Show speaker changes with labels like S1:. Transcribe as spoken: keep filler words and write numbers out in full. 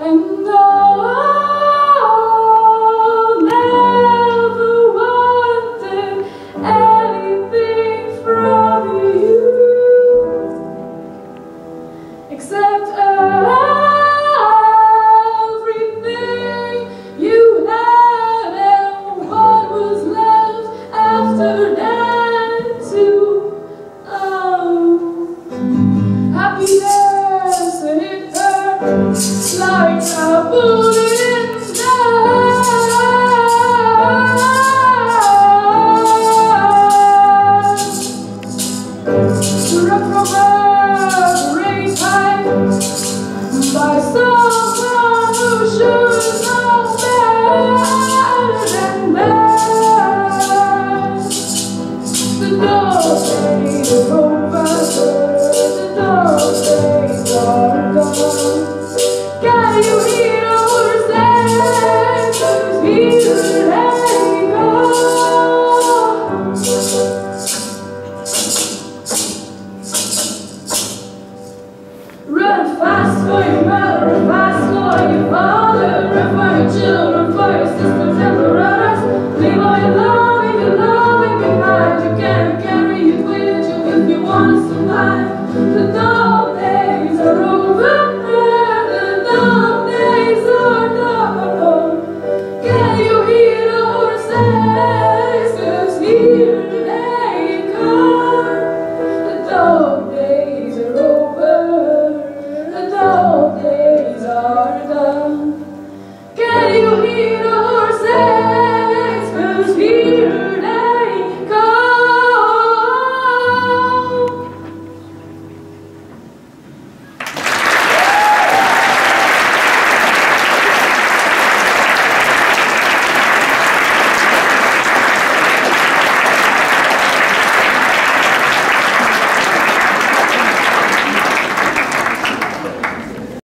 S1: and I'll never wanted anything from you except everything you had and what was left after that too. Oh, happiness, and it hurts like a bullet in the heart. To run from her, raised high by someone who should know better than that. The dog days are over, the dog days are gone. Can you hear our senses? Here they go. Run fast for your mother, fast for your father, run for your children, for your sisters and brothers. Leave all your loving, your loving behind. You can't carry it with you if you want to survive. The dog days are over, the dog days are done. Can you hear our senses? 'Cause here they come. The dog days are over, the dog days are done. Can you hear